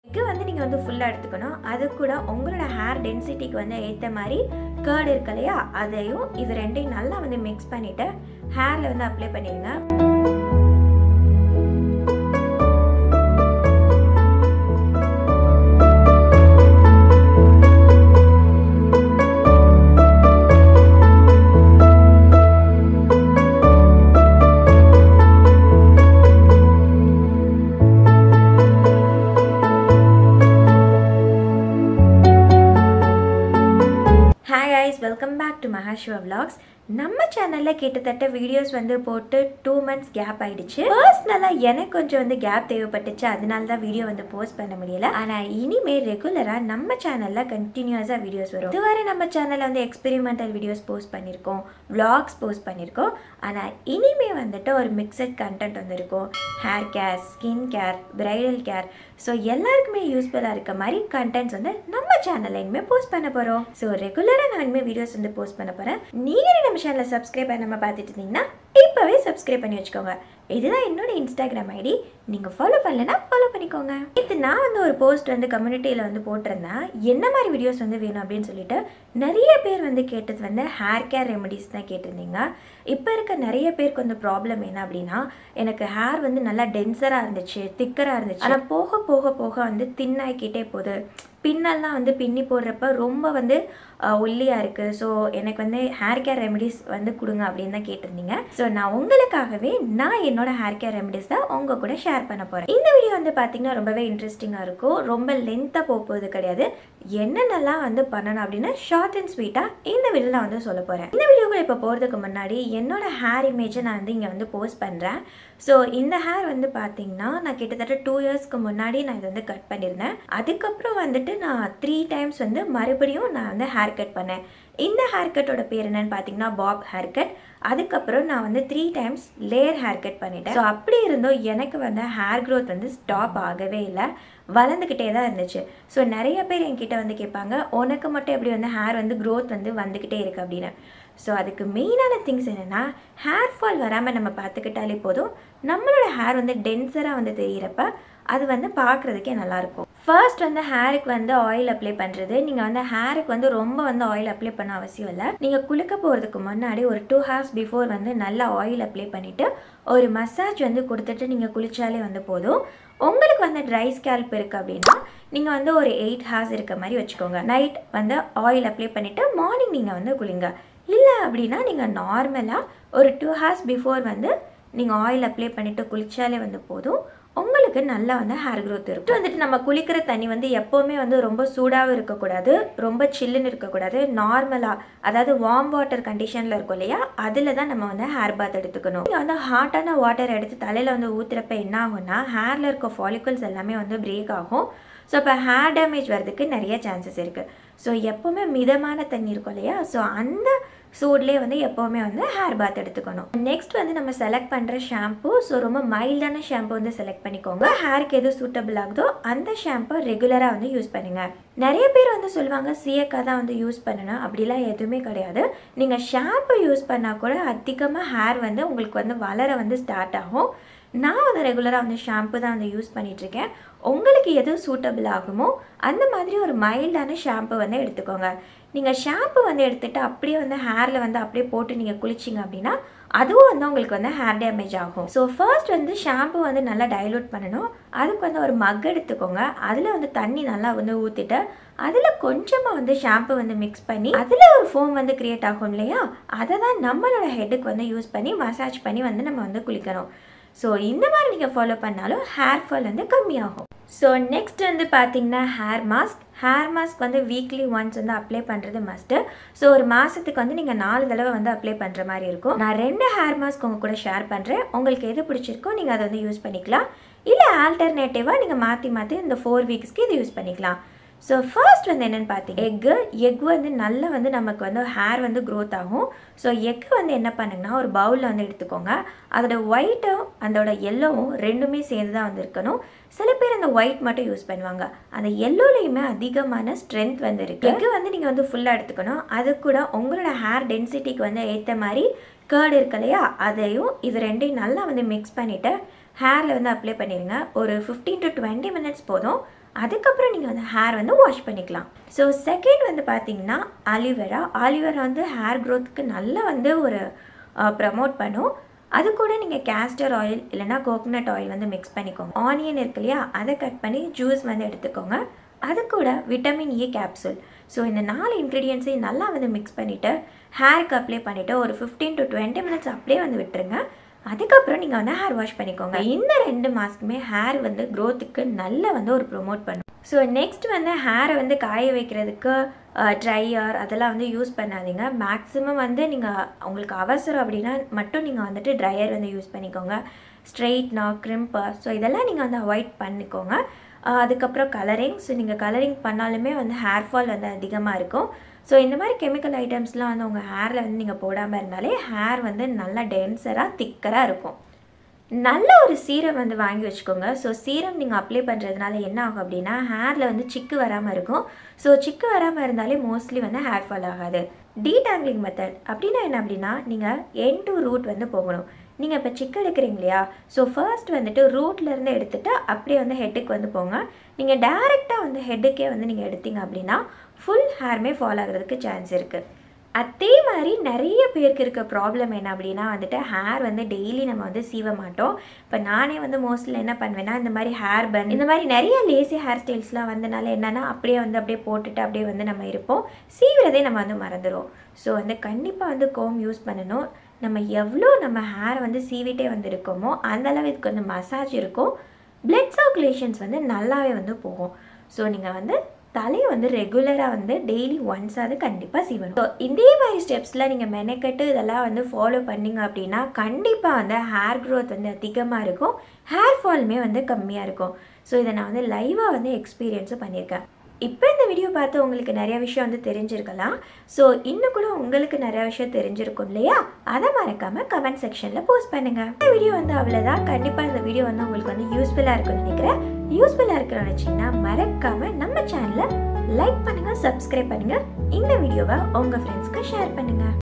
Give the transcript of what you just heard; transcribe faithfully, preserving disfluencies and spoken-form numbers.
Egg வந்து நீங்கள் வந்து ஃபுல்லாக எடுத்துக்கணும். அது கூட உங்களோட ஹேர் டென்சிட்டிக்கு வந்து ஏற்ற மாதிரி கர்ட் இருக்கு இல்லையா, அதையும் இது ரெண்டையும் நல்லா வந்து மிக்ஸ் பண்ணிவிட்டு ஹேரில் வந்து அப்ளை பண்ணிடுங்க. Hi guys, welcome back to MahaSiva vlogs. நம்ம சேனல்ல கிட்டத்தட்ட வீடியோஸ் வந்து போட்டு டூ மந்த்ஸ் கேப் ஆயிடுச்சு. பர்சனலா எனக்கு கொஞ்சம் வந்து கேப் தேவைப்பட்டுச்சு, அதனால தான் வீடியோ வந்து போஸ்ட் பண்ண முடியல. ஆனா இனிமே ரெகுலரா நம்ம சேனல்ல கண்டினியூஸா வீடியோஸ் வரும். இதுவரை நம்ம சேனல்ல வந்து எக்ஸ்பெரிமெண்டல் வீடியோஸ் போஸ்ட் பண்ணிருக்கோம், vlogs போஸ்ட் பண்ணிருக்கோம். ஆனா இனிமே வந்துட்டு ஒரு மிக்சட் கண்டென்ட் வந்து இருக்கும். Hair care, skin care, bridal care, so எல்லாருக்குமே யூஸ்ஃபுல்லாக இருக்க மாதிரி கண்டென்ட்ஸ் வந்து நம்ம சேனல்ல இனிமேல் போஸ்ட் பண்ண போகிறோம். ஸோ ரெகுலராக நான் இனிமேல் வீடியோஸ் வந்து போஸ்ட் பண்ண போகிறேன். நீங்கள் நம்ம சேனலை சப்ஸ்கிரைப் பண்ண நம்ம பார்த்துட்டு இருந்தீங்கன்னா இப்போவே சப்ஸ்கிரைப் பண்ணி வச்சுக்கோங்க. இதுதான் என்னோட இன்ஸ்டாகிராம் ஐடி, நீங்கள் ஃபாலோ பண்ணலைன்னா ஃபாலோ பண்ணிக்கோங்க. இது நான் வந்து ஒரு போஸ்ட் வந்து கம்யூனிட்டியில் வந்து போட்டிருந்தேன், என்ன மாதிரி வீடியோஸ் வந்து வேணும் அப்படின்னு சொல்லிட்டு. நிறைய பேர் வந்து கேட்டது வந்து ஹேர் கேர் ரெமடிஸ் தான் கேட்டிருந்தீங்க. இப்போ இருக்க நிறைய பேருக்கு வந்து ப்ராப்ளம் என்ன அப்படின்னா, எனக்கு ஹேர் வந்து நல்லா டென்சராக இருந்துச்சு, திக்கராக இருந்துச்சு, ஆனால் போக போக போக வந்து தின்னாக்கிட்டே போகுது, பின்னல்லாம் வந்து பின்னி போடுறப்ப ரொம்ப வந்து ஒல்லியாக இருக்குது, ஸோ எனக்கு வந்து ஹேர் கேர் ரெமடிஸ் வந்து கொடுங்க அப்படின்னு தான் கேட்டிருந்தீங்க. ஸோ நான் உங்களுக்காகவே நான் என்னோட ஹேர் கேர் ரெமடிஸ் தான் உங்கள் கூட ஷேர் பண்ண போகிறேன். இந்த வீடியோ வந்து பார்த்தீங்கன்னா ரொம்பவே இன்ட்ரெஸ்டிங்காக இருக்கும், ரொம்ப லென்த்தாக போகுது கிடையாது. என்னென்னலாம் வந்து பண்ணணும் அப்படின்னு ஷார்ட் அண்ட் ஸ்வீட்டாக இந்த வீடியோவில் நான் வந்து சொல்ல போகிறேன். இந்த வீடியோக்குள்ள இப்போ போகிறதுக்கு முன்னாடி என்னோட ஹேர் இமேஜை நான் வந்து இங்கே வந்து போஸ்ட் பண்ணுறேன். ஸோ இந்த ஹேர் வந்து பார்த்தீங்கன்னா நான் கிட்டத்தட்ட டூ இயர்ஸ்க்கு முன்னாடி நான் இதை வந்து கட் பண்ணியிருந்தேன். அதுக்கப்புறம் வந்துட்டு நான் த்ரீ டைம்ஸ் வந்து மறுபடியும் நான் வந்து ஹேர் கட் பண்ணேன். இந்த ஹேர் கட்டோட பேர் என்னன்னு பார்த்தீங்கன்னா பாப் ஹேர் கட். அதுக்கப்புறம் நான் வந்து three times layer hair cut பண்ணிட்டேன். ஸோ அப்படி இருந்தோம் எனக்கு வந்து ஹேர் க்ரோத் வந்து ஸ்டாப் ஆகவே இல்லை, வளர்ந்துக்கிட்டே தான் இருந்துச்சு. ஸோ நிறைய பேர் என்கிட்ட வந்து கேட்பாங்க, உனக்கு மட்டும் எப்படி வந்து ஹேர் வந்து க்ரோத் வந்து வந்துக்கிட்டே இருக்குது அப்படின்னு. ஸோ அதுக்கு மெயினான திங்ஸ் என்னென்னா, ஹேர் ஃபால் வராமல் நம்ம பார்த்துக்கிட்டாலே போதும். நம்மளோட ஹேர் வந்து டென்சராக வந்து தெரிகிறப்ப அது வந்து பார்க்குறதுக்கே நல்லாயிருக்கும். ஃபர்ஸ்ட் வந்து ஹேருக்கு வந்து ஆயில் அப்ளை பண்ணுறது. நீங்கள் வந்து ஹேருக்கு வந்து ரொம்ப வந்து ஆயில் அப்ளை பண்ண அவசியம் இல்லை. நீங்கள் குளிக்க போகிறதுக்கு முன்னாடி ஒரு டூ ஹவர்ஸ் பிஃபோர் வந்து நல்லா ஆயில் அப்ளை பண்ணிவிட்டு ஒரு மசாஜ் வந்து கொடுத்துட்டு நீங்கள் குளித்தாலே வந்து போதும். உங்களுக்கு வந்து ட்ரை ஸ்கேல்ப் இருக்குது அப்படின்னா நீங்கள் வந்து ஒரு எயிட் ஹவர்ஸ் இருக்க மாதிரி வச்சுக்கோங்க. நைட் வந்து ஆயில் அப்ளை பண்ணிவிட்டு மார்னிங் நீங்கள் வந்து குளிங்க. இல்லை அப்படின்னா நீங்கள் நார்மலாக ஒரு டூ ஹவர்ஸ் பிஃபோர் வந்து நீங்கள் ஆயில் அப்ளை பண்ணிவிட்டு குளித்தாலே வந்து போதும். உங்களுக்கு நல்லா வந்து ஹேர் க்ரோத் இருக்கும். வந்துட்டு நம்ம குளிக்கிற தண்ணி வந்து எப்போவுமே வந்து ரொம்ப சூடாகவும் இருக்கக்கூடாது, ரொம்ப சில்லுன்னு இருக்கக்கூடாது. நார்மலாக, அதாவது வார்ம் வாட்டர் கண்டிஷனில் இருக்கும் இல்லையா, அதில் தான் நம்ம வந்து ஹேர் பாத் எடுத்துக்கணும். நீங்கள் வந்து ஹாட்டான வாட்டர் எடுத்து தலையில் வந்து ஊற்றுறப்ப என்ன ஆகும்னா, ஹேரில் இருக்க ஃபாலிகல்ஸ் எல்லாமே வந்து பிரேக் ஆகும். ஸோ இப்போ ஹேர் டேமேஜ் வரதுக்கு நிறைய சான்சஸ் இருக்குது. ஸோ எப்போவுமே மிதமான தண்ணி இருக்கும் இல்லையா, ஸோ அந்த சூட்லேயே வந்து எப்போவுமே வந்து ஹேர் பாத் எடுத்துக்கணும். நெக்ஸ்ட் வந்து நம்ம செலக்ட் பண்ணுற ஷாம்பு, ஸோ ரொம்ப மைல்டான ஷாம்பு வந்து செலக்ட் பண்ணிக்கோங்க. ஹேருக்கு எது சூட்டபிள் ஆகுதோ அந்த ஷாம்பு ரெகுலராக வந்து யூஸ் பண்ணுங்க. நிறைய பேர் வந்து சொல்லுவாங்க சீயக்காய் தான் வந்து யூஸ் பண்ணணும், அப்படிலாம் எதுவுமே கிடையாது. நீங்கள் ஷாம்பு யூஸ் பண்ணால் கூட அதிகமாக ஹேர் வந்து உங்களுக்கு வந்து வளர வந்து ஸ்டார்ட் ஆகும். நான் வந்து ரெகுலராக வந்து ஷாம்பு தான் வந்து யூஸ் பண்ணிகிட்ருக்கேன். உங்களுக்கு எது சூட்டபிள் ஆகுமோ அந்த மாதிரி ஒரு மைல்டான ஷாம்பு வந்து எடுத்துக்கோங்க. நீங்கள் ஷாம்பு வந்து எடுத்துகிட்டு அப்படியே வந்து ஹேரில் வந்து அப்படியே போட்டு நீங்கள் குளிச்சிங்க அப்படின்னா அதுவும் வந்து உங்களுக்கு வந்து ஹேர் டேமேஜ் ஆகும். ஸோ ஃபர்ஸ்ட் வந்து ஷாம்பு வந்து நல்லா டைலூட் பண்ணணும். அதுக்கு வந்து ஒரு மக் எடுத்துக்கோங்க. அதில் வந்து தண்ணி நல்லா வந்து ஊற்றிட்டு அதில் கொஞ்சமாக வந்து ஷாம்பு வந்து மிக்ஸ் பண்ணி அதில் ஒரு ஃபோம் வந்து க்ரியேட் ஆகும் இல்லையா, அதை தான் நம்மளோட ஹெட்டுக்கு வந்து யூஸ் பண்ணி மசாஜ் பண்ணி வந்து நம்ம வந்து குளிக்கணும். ஸோ இந்த மாதிரி நீங்கள் ஃபாலோ பண்ணாலும் ஹேர் ஃபால் வந்து கம்மியாகும். ஸோ நெக்ஸ்ட் வந்து பார்த்தீங்கன்னா ஹேர் மாஸ்க். ஹேர் மாஸ்க் வந்து வீக்லி ஒன்ஸ் வந்து அப்ளை பண்ணுறது மஸ்ட்டு. ஸோ ஒரு மாதத்துக்கு வந்து நீங்கள் நாலு தடவை வந்து அப்ளை பண்ணுற மாதிரி இருக்கும். நான் ரெண்டு ஹேர் மாஸ்க் உங்கள் கூட ஷேர் பண்ணுறேன். உங்களுக்கு எது பிடிச்சிருக்கோ நீங்கள் அதை வந்து யூஸ் பண்ணிக்கலாம். இல்லை ஆல்டர்னேட்டிவாக நீங்கள் மாற்றி மாற்றி இந்த ஃபோர் வீக்ஸ்க்கு இது யூஸ் பண்ணிக்கலாம். ஸோ ஃபர்ஸ்ட் வந்து என்னென்னு பார்த்தீங்க, எக்கு எக் வந்து நல்லா வந்து நமக்கு வந்து ஹேர் வந்து க்ரோத் ஆகும். ஸோ எக்கு வந்து என்ன பண்ணுங்கன்னா ஒரு பவுலில் வந்து எடுத்துக்கோங்க. அதோட ஒயிட்டும் அதோட எல்லோவும் ரெண்டுமே சேர்ந்து தான் வந்து இருக்கணும். சில பேர் அந்த ஒயிட் மட்டும் யூஸ் பண்ணுவாங்க, அந்த எல்லோலையுமே அதிகமான ஸ்ட்ரென்த் வந்து இருக்குது. எக்கு வந்து நீங்கள் வந்து ஃபுல்லாக எடுத்துக்கணும். அது கூட உங்களோட ஹேர் டென்சிட்டிக்கு வந்து ஏற்ற மாதிரி கர்ட் இருக்கு இல்லையா, அதையும் இது ரெண்டையும் நல்லா வந்து மிக்ஸ் பண்ணிவிட்டு ஹேரில் வந்து அப்ளை பண்ணிடுங்க. ஒரு ஃபிஃப்டீன் டு டுவெண்ட்டி மினிட்ஸ் போதும். அதுக்கப்புறம் நீங்கள் வந்து ஹேர் வந்து வாஷ் பண்ணிக்கலாம். ஸோ செகண்ட் வந்து பார்த்தீங்கன்னா ஆலிவேரா. ஆலிவேரா வந்து ஹேர் க்ரோத்துக்கு நல்லா வந்து ஒரு ப்ரமோட் பண்ணும். அது கூட நீங்கள் கேஸ்டர் ஆயில் இல்லைனா கோகோனட் ஆயில் வந்து மிக்ஸ் பண்ணிக்கோங்க. ஆனியன் இருக்கு இல்லையா, அதை கட் பண்ணி ஜூஸ் வந்து எடுத்துக்கோங்க. அது கூட விட்டமின் இ கேப்சூல். ஸோ இந்த நாலு இன்க்ரீடியன்ஸையும் நல்லா வந்து மிக்ஸ் பண்ணிவிட்டு ஹேருக்கு அப்ளை பண்ணிவிட்டு ஒரு ஃபிஃப்டீன் டு டுவெண்ட்டி மினிட்ஸ் அப்படியே வந்து விட்டுருங்க. அதுக்கப்புறம் நீங்கள் வந்து ஹேர் வாஷ் பண்ணிக்கோங்க. இந்த ரெண்டு மாஸ்க்குமே ஹேர் வந்து க்ரோத்துக்கு நல்லா வந்து ஒரு ப்ரொமோட் பண்ணும். ஸோ நெக்ஸ்ட் வந்து ஹேரை வந்து காய வைக்கிறதுக்கு ட்ரையர் அதெல்லாம் வந்து யூஸ் பண்ணாதீங்க. மேக்ஸிமம் வந்து நீங்கள் உங்களுக்கு அவசரம் அப்படின்னா மட்டும் நீங்கள் வந்துட்டு ட்ரையர் வந்து யூஸ் பண்ணிக்கோங்க. ஸ்ட்ரெயிட்னர், க்ரிம்பர், ஸோ இதெல்லாம் நீங்கள் வந்து அவாய்ட் பண்ணிக்கோங்க. அதுக்கப்புறம் கலரிங். ஸோ நீங்கள் கலரிங் பண்ணாலுமே வந்து ஹேர் ஃபால் வந்து அதிகமாக இருக்கும். ஸோ இந்த மாதிரி கெமிக்கல் ஐட்டம்ஸ்லாம் வந்து உங்கள் ஹேரில் வந்து நீங்கள் போடாமல் இருந்தாலே ஹேர் வந்து நல்லா டென்சராக திக்கராக இருக்கும். நல்ல ஒரு சீரம் வந்து வாங்கி வச்சுக்கோங்க. ஸோ சீரம் நீங்கள் அப்ளை பண்ணுறதுனால என்ன ஆகும் அப்படின்னா ஹேரில் வந்து சிக்கு வராமல் இருக்கும். ஸோ சிக்கு வராமல் இருந்தாலே மோஸ்ட்லி வந்து ஹேர் ஃபால் ஆகாது. டீடாங்கிளிங் மெத்தட் அப்படின்னா என்ன அப்படின்னா நீங்கள் எண்ட் டு ரூட் வந்து போகணும். நீங்கள் இப்போ சிக்கு எடுக்கிறீங்க இல்லையா, ஸோ ஃபர்ஸ்ட் வந்துட்டு ரூட்லேருந்து எடுத்துகிட்டு அப்படியே வந்து ஹெட்டுக்கு வந்து போங்க. நீங்கள் டேரெக்டாக வந்து ஹெட்டுக்கே வந்து நீங்கள் எடுத்தீங்க அப்படின்னா ஃபுல் ஹேருமே ஃபால் ஆகிறதுக்கு சான்ஸ் இருக்குது. அதே மாதிரி நிறைய பேருக்கு இருக்க ப்ராப்ளம் என்ன அப்படின்னா வந்துட்டு ஹேர் வந்து டெய்லி நம்ம வந்து சீவ மாட்டோம். இப்போ நானே வந்து மோஸ்ட்லி என்ன பண்ணுவேன்னா இந்த மாதிரி ஹேர் பன் இந்த மாதிரி நிறைய லேசி ஹேர் ஸ்டைல்ஸ்லாம் வந்தனால என்னென்னா அப்படியே வந்து அப்படியே போட்டுட்டு அப்படியே வந்து நம்ம இருப்போம். சீவுறதே நம்ம வந்து மறந்துடுவோம். ஸோ வந்து கண்டிப்பாக வந்து கோம் யூஸ் பண்ணணும். நம்ம எவ்வளோ நம்ம ஹேர் வந்து சீவிட்டே வந்து இருக்கோமோ அந்தளவு இதுக்கு வந்து மசாஜ் இருக்கும். பிளட் சர்க்குலேஷன்ஸ் வந்து நல்லாவே வந்து போகும். ஸோ நீங்கள் வந்து தலையை வந்து ரெகுலராக வந்து டெய்லி ஒன்ஸாவது கண்டிப்பாக சீவணும். ஸோ இதே மாதிரி ஸ்டெப்ஸில் நீங்கள் மெனக்கெட்டு இதெல்லாம் வந்து ஃபாலோ பண்ணிங்க அப்படின்னா கண்டிப்பாக வந்து ஹேர் க்ரோத் வந்து அதிகமாக இருக்கும். ஹேர் ஃபாலுமே வந்து கம்மியாக இருக்கும். ஸோ இதை நான் வந்து லைவாக வந்து எக்ஸ்பீரியன்ஸும் பண்ணியிருக்கேன். இப்போ இந்த வீடியோ பார்த்து உங்களுக்கு நிறைய விஷயம் வந்து தெரிஞ்சிருக்கலாம். ஸோ இன்னும் கூட உங்களுக்கு நிறைய விஷயம் தெரிஞ்சிருக்கும் இல்லையா, அதை மறக்காமல் கமெண்ட் செக்ஷனில் போஸ்ட் பண்ணுங்கள். இந்த வீடியோ வந்து அவ்வளோதான். கண்டிப்பாக இந்த வீடியோ வந்து உங்களுக்கு வந்து யூஸ்ஃபுல்லாக இருக்குன்னு நினைக்கிறேன். யூஸ்ஃபுல்லாக இருக்கிறோன்னு வச்சிங்கன்னா மறக்காமல் நம்ம சேனலை லைக் பண்ணுங்கள், சப்ஸ்கிரைப் பண்ணுங்கள். இந்த வீடியோவை உங்கள் ஃப்ரெண்ட்ஸ்க்கு ஷேர் பண்ணுங்கள்.